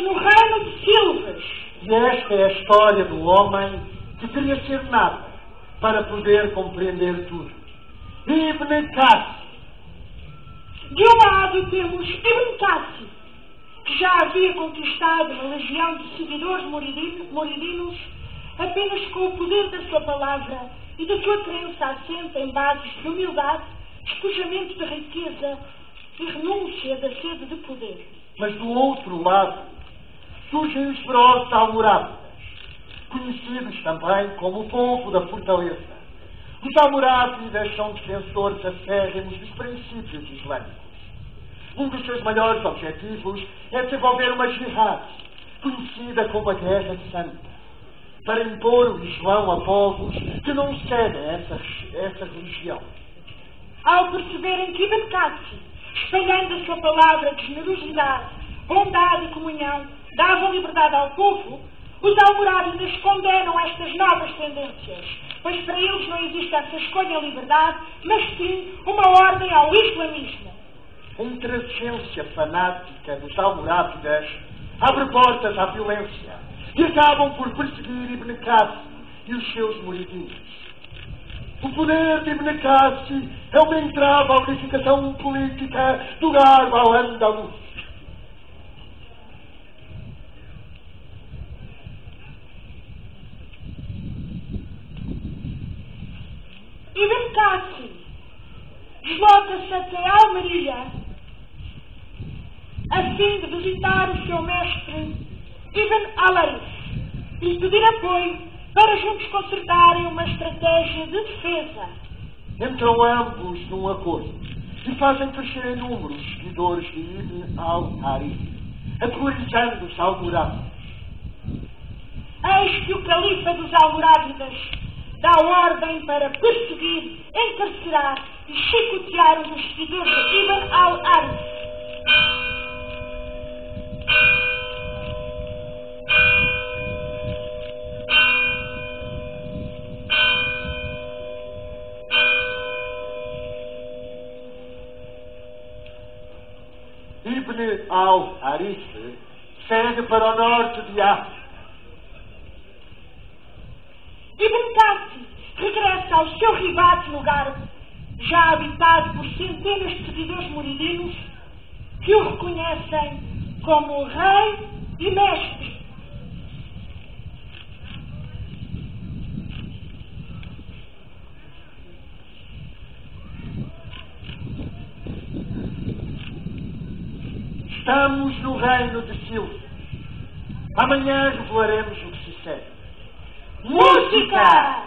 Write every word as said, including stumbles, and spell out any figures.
Estamos no reino de Silves. E esta é a história do homem que queria ser nada para poder compreender tudo. Ibn Cassi. De um lado temos Ibn Cassi, que já havia conquistado uma legião de seguidores moridinos apenas com o poder da sua palavra e da sua crença assente em bases de humildade, despojamento de riqueza e renúncia da sede de poder. Mas do outro lado surgem os ferozes almorávidas, conhecidos também como o povo da fortaleza. Os almorávidas são defensores acérrimos dos princípios islâmicos. Um dos seus maiores objetivos é desenvolver uma jihad, conhecida como a Guerra Santa, para impor o Islão a povos que não seguem essa, essa religião. Ao perceberem que Ibn Cassi, espalhando a sua palavra de generosidade, bondade e comunhão, dava liberdade ao povo, os almorávidas condenam estas novas tendências, pois para eles não existe essa escolha em liberdade, mas sim uma ordem ao islamismo. A intransigência fanática dos almorávidas abre portas à violência e acabam por perseguir Ibn Cassi e os seus moridinos. O poder de Ibn Cassi é uma entrave à unificação política do Garbo ao Andaluz. Ibn Cassi desloca-se até Almeria a fim de visitar o seu mestre Ibn al-Harith e lhe pedir apoio para juntos concertarem uma estratégia de defesa. Entram ambos num acordo e fazem crescer em número os seguidores de Ibn al-Harith, aterrorizando os almorávidas. Eis que o califa dos almorávidas dá ordem para perseguir, encarcerar e chicotear um dos seguidores de Ibn al-Harith. Ibn al-Harith segue para o norte de África. Ibn Cassi regressa ao seu ribate no Garbo, já habitado por centenas de seguidores moridinos que o reconhecem como rei e mestre. Estamos no reino de Silves. Amanhã revelaremos o que se segue. Música!